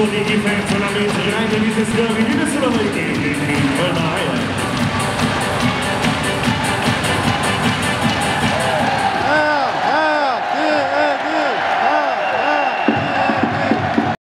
di difesa, la mente grande di Sesconi, di nessuno mai ormai